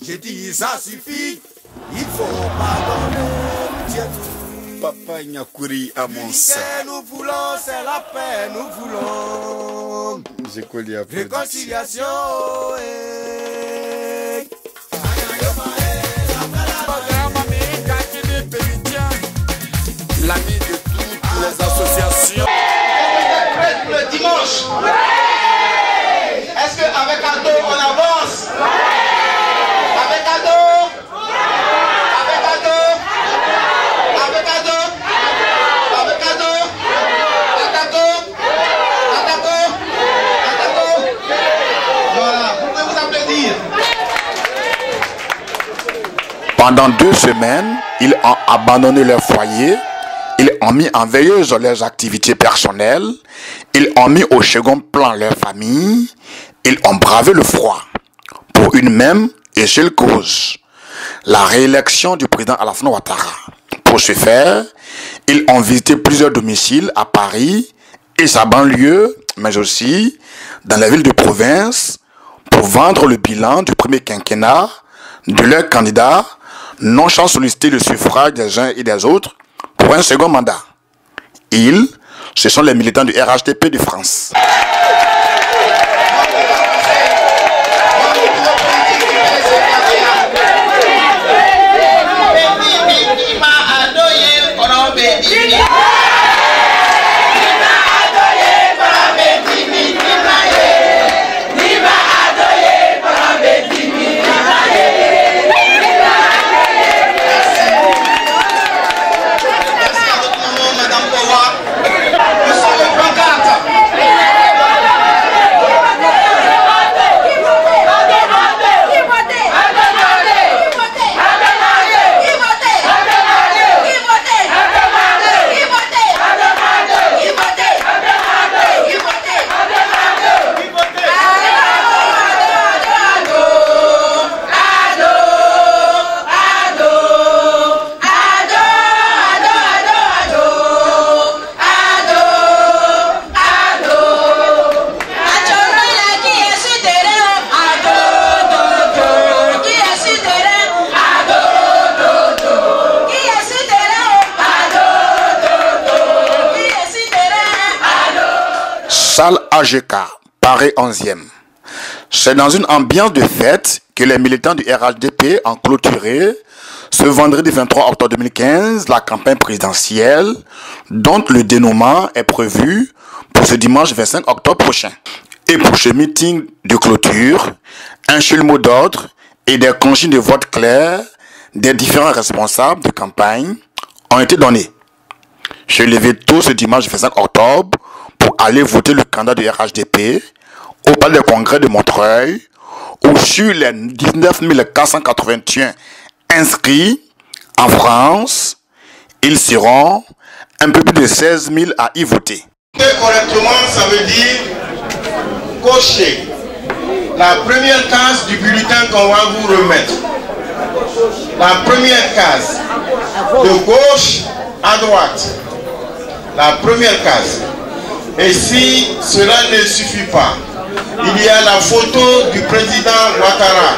J'ai dit ça suffit, il faut pardonner. Papa Nyakuri à mon sang. Nous voulons, c'est la paix, nous voulons. Réconciliation. L'ami de toutes les associations. Le dimanche. Est-ce qu'avec Ado on avance? Avec Ado? Avec Ado? Avec Ado? Avec Ado? Attaco? Attaco? Attaco? Voilà, vous pouvez vous applaudir. Pendant 2 semaines, ils ont abandonné leur foyer, ils ont mis en veilleuse leurs activités personnelles, ils ont mis au second plan leur famille, ils ont bravé le froid pour une même et seule cause, la réélection du président Alassane Ouattara. Pour ce faire, ils ont visité plusieurs domiciles à Paris et sa banlieue, mais aussi dans les villes de province, pour vendre le bilan du premier quinquennat de leur candidat, non sans solliciter le suffrage des uns et des autres pour un second mandat. Ils, ce sont les militants du RHDP de France. Salle AGK, Paris 11e. C'est dans une ambiance de fête que les militants du RHDP ont clôturé ce vendredi 23 octobre 2015 la campagne présidentielle dont le dénouement est prévu pour ce dimanche 25 octobre prochain. Et pour ce meeting de clôture, un seul mot d'ordre et des consignes de vote claires des différents responsables de campagne ont été donnés. Se lever tôt ce dimanche 25 octobre pour aller voter le candidat du RHDP au palais des congrès de Montreuil, où sur les 19 481 inscrits en France, ils seront un peu plus de 16 000 à y voter. Correctement, ça veut dire cocher la première case du bulletin qu'on va vous remettre. La première case, de gauche à droite. La première case. Et si cela ne suffit pas, il y a la photo du président Ouattara.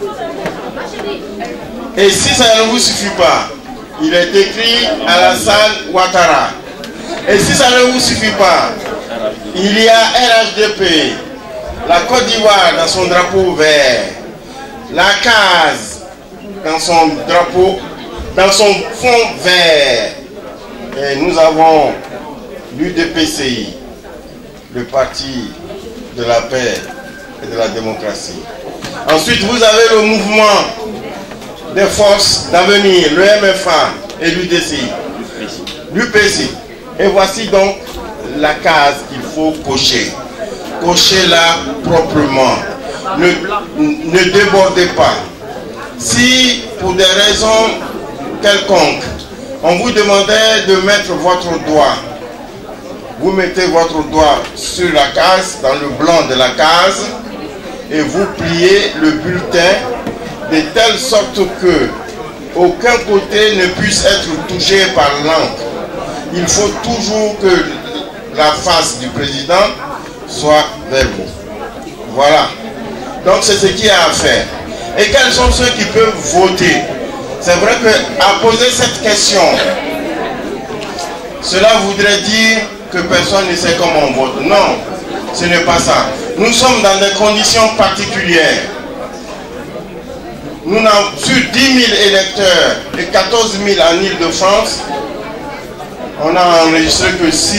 Et si ça ne vous suffit pas, il est écrit Alassane Ouattara. Et si ça ne vous suffit pas, il y a RHDP, la Côte d'Ivoire dans son drapeau vert, la case dans son drapeau, dans son fond vert. Et nous avons l'UDPCI, le parti de la paix et de la démocratie. Ensuite, vous avez le mouvement des forces d'avenir, le MFA et l'UDCI, l'UPC. Et voici donc la case qu'il faut cocher. Cochez-la proprement. Ne débordez pas. Si, pour des raisons quelconques, on vous demandait de mettre votre doigt, vous mettez votre doigt sur la case, dans le blanc de la case, et vous pliez le bulletin de telle sorte que aucun côté ne puisse être touché par l'encre. Il faut toujours que la face du président soit vers vous. Voilà. Donc c'est ce qu'il y a à faire. Et quels sont ceux qui peuvent voter? C'est vrai qu'à poser cette question, cela voudrait dire que personne ne sait comment on vote. Non, ce n'est pas ça. Nous sommes dans des conditions particulières. Nous avons sur 10 000 électeurs et 14 000 en Île-de-France, on a enregistré que 6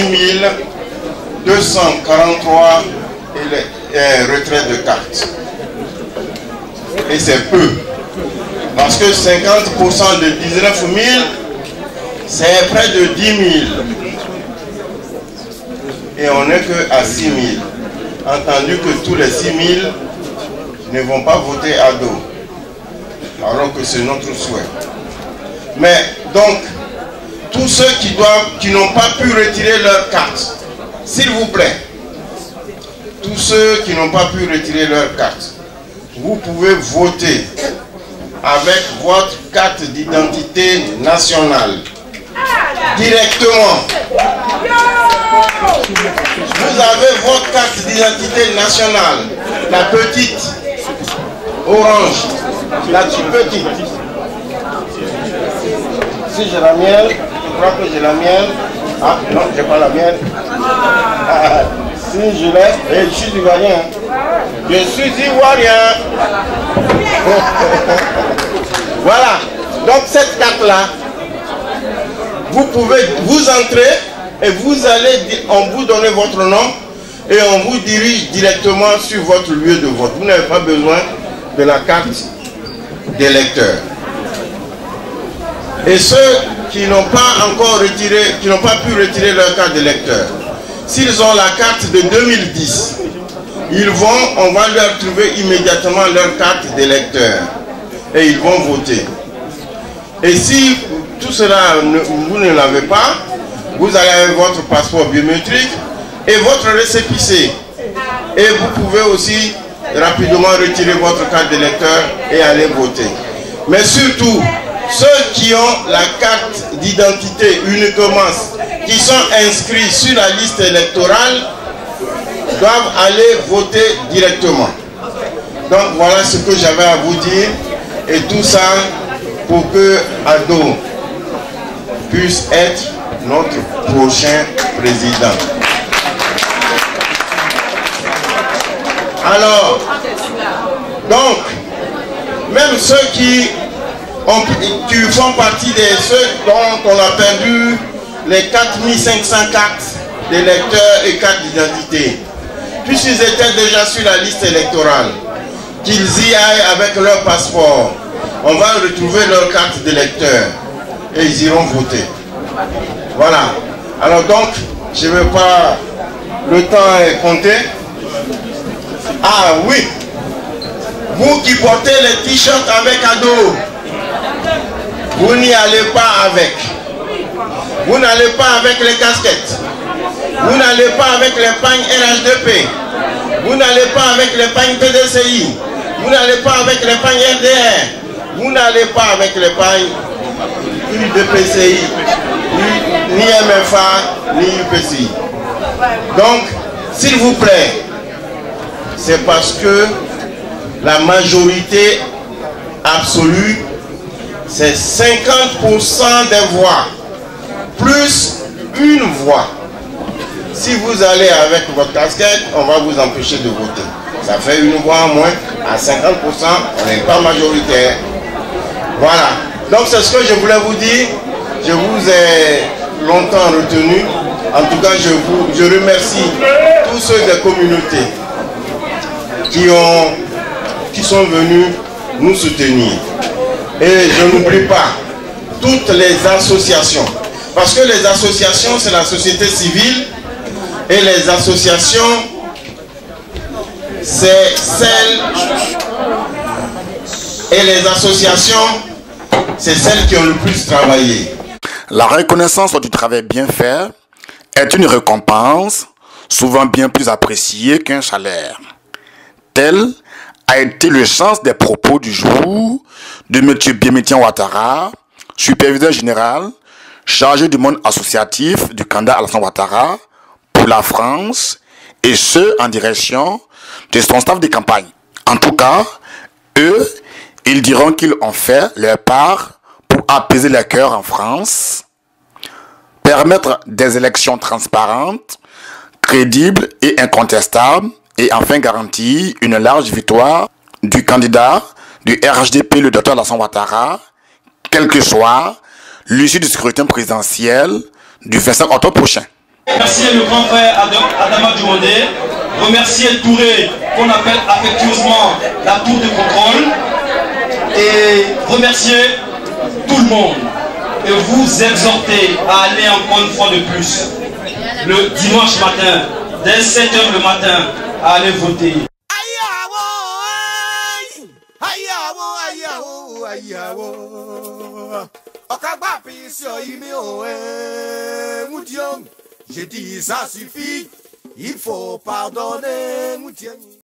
243 retraits de cartes. Et c'est peu. Parce que 50% de 19 000, c'est près de 10 000. Et on n'est qu'à 6 000. Entendu que tous les 6 000 ne vont pas voter à dos. Alors que c'est notre souhait. Mais donc, tous ceux qui n'ont pas pu retirer leur carte, s'il vous plaît, tous ceux qui n'ont pas pu retirer leur carte, vous pouvez voter avec votre carte d'identité nationale directement. Vous avez votre carte d'identité nationale, la petite, orange, la toute petite. Si j'ai la mienne, je crois que j'ai la mienne. Ah non, j'ai pas la mienne. Si je l'ai, et je suis ivoirien. Je suis ivoirien. Voilà. Donc cette carte-là, vous pouvez vous entrer et vous allez, on vous donne votre nom et on vous dirige directement sur votre lieu de vote. Vous n'avez pas besoin de la carte d'électeur. Et ceux qui n'ont pas encore retiré, qui n'ont pas pu retirer leur carte d'électeur, s'ils ont la carte de 2010, on va leur trouver immédiatement leur carte d'électeur et ils vont voter. Et si tout cela, vous ne l'avez pas, vous allez avec votre passeport biométrique et votre récépissé. Et vous pouvez aussi rapidement retirer votre carte d'électeur et aller voter. Mais surtout, ceux qui ont la carte d'identité uniquement, qui sont inscrits sur la liste électorale, doivent aller voter directement. Donc voilà ce que j'avais à vous dire. Et tout ça pour que Ado puisse être notre prochain président. Alors, donc, même ceux qui font partie de ceux dont on a perdu les 4500 cartes d'électeurs et cartes d'identité, puisqu'ils étaient déjà sur la liste électorale, qu'ils y aillent avec leur passeport, on va retrouver leur carte d'électeur et ils iront voter. Voilà. Alors donc, je ne veux pas... Le temps est compté. Ah oui. Vous qui portez les t-shirts avec Ado, vous n'y allez pas avec. Vous n'allez pas avec les casquettes. Vous n'allez pas avec les pagnes RHDP. Vous n'allez pas avec les pagnes PDCI. Vous n'allez pas avec les pagnes RDR. Vous n'allez pas avec les pagnes UDPCI, ni MFA, ni UPCI. Donc, s'il vous plaît, c'est parce que la majorité absolue, c'est 50% des voix, plus une voix. Si vous allez avec votre casquette, on va vous empêcher de voter. Ça fait une voix en moins. À 50%, on n'est pas majoritaire. Voilà. Donc c'est ce que je voulais vous dire. Je vous ai longtemps retenu. En tout cas, je remercie tous ceux des communautés qui sont venus nous soutenir. Et je n'oublie pas toutes les associations. Parce que les associations, c'est la société civile. Et les associations, c'est celles... Et les associations, c'est celles qui ont le plus travaillé. La reconnaissance du travail bien fait est une récompense souvent bien plus appréciée qu'un salaire. Tel a été le sens des propos du jour de M. Biémétian Ouattara, superviseur général, chargé du monde associatif du candidat Alassane Ouattara pour la France, et ce en direction de son staff de campagne. En tout cas, eux, Ils diront qu'ils ont fait leur part pour apaiser les cœurs en France, permettre des élections transparentes, crédibles et incontestables, et enfin garantir une large victoire du candidat du RHDP, le Dr Alassane Ouattara, quel que soit l'issue du scrutin présidentiel du 25 octobre prochain. Remercier le grand frère Adama Diomandé, remercier Touré, qu'on appelle affectueusement la tour de contrôle, et remercier tout le monde. Et vous exhorter à aller encore une fois de plus, le dimanche matin, dès 7 h le matin, à aller voter. J'ai dit ça suffit, il faut pardonner.